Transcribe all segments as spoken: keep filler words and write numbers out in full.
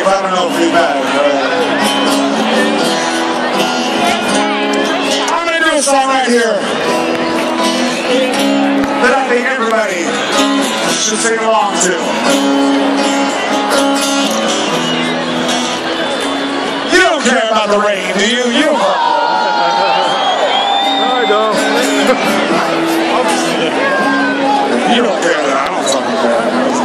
I don't know if we bad. I'm gonna do a song right here that I think everybody should sing along to. You don't care about the rain, do you? You don't. No, I don't. You don't care that I don't fucking care.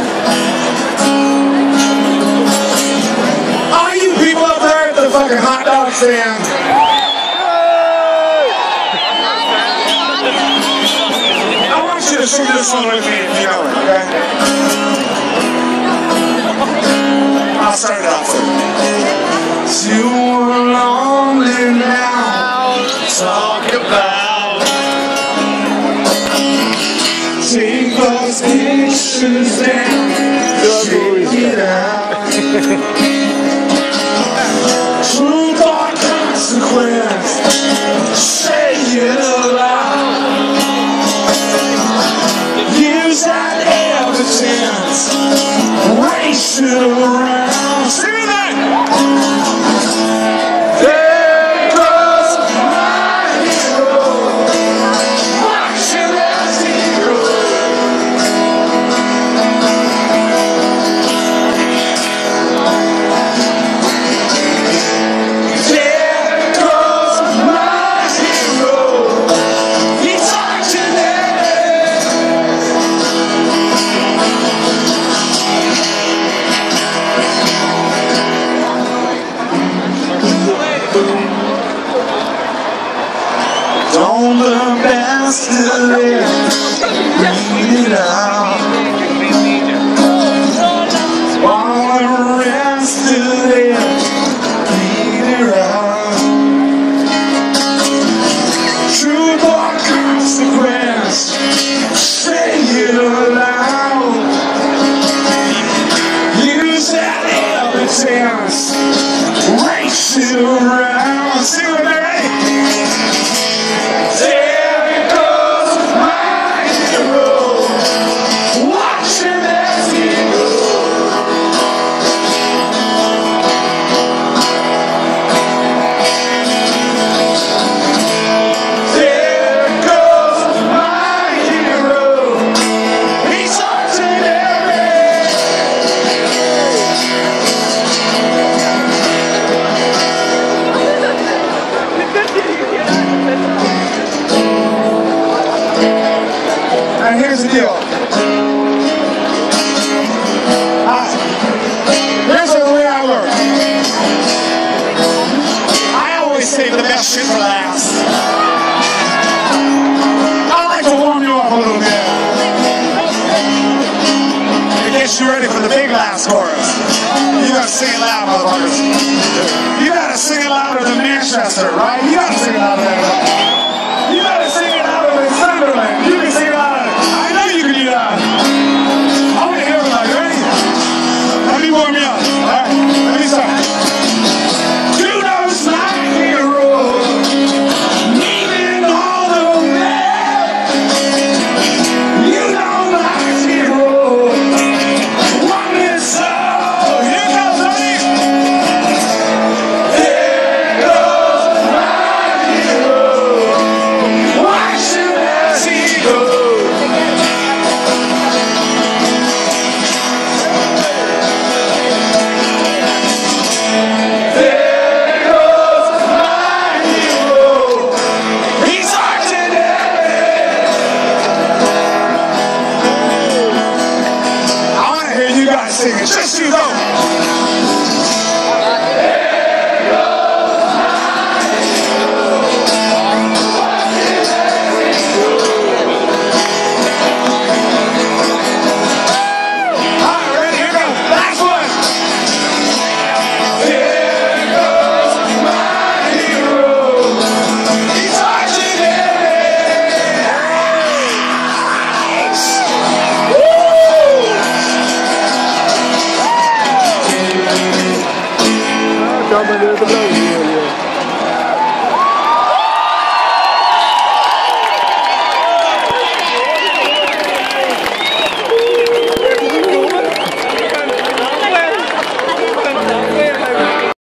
All you people up there at the fucking hot dog stand. I want you to sing this one with me if you know it, okay? I'll start it off with you. You're lonely now. Talk about. Take those pictures and shake it out. Truth or consequence, say it aloud. Use that evidence, race it around. Sing that! There goes my hero, watching as he goes. Don't the best to live, read it out. While the rest to live, read it out. Truth or consequence, say it aloud. Use that evidence, race it around. See what they're ready? There goes my hero, watching as he goes. There goes my hero, he's ordinary. And here's the deal. I, here's the way I work. I always save the best shit for last. I like to warm you up a little bit. To get you ready for the big last chorus. You gotta sing it loud, motherfuckers. You gotta sing it louder than Manchester, right? You gotta sing it louder than that. You gotta sing it louder than Sunderland. You can sing it louder. I know you can do that. I want to hear everybody. Ready? Let me warm you up. Alright, let me start. You know it's my hero, needing all the men. You know my hero, one is so. Here goes Sonny. There goes my hero, watching as he goes. Sing it, just you go. There goes my hero. Alright, ready? Here goes. Last one. There goes my hero. He's ordinary. Coming to the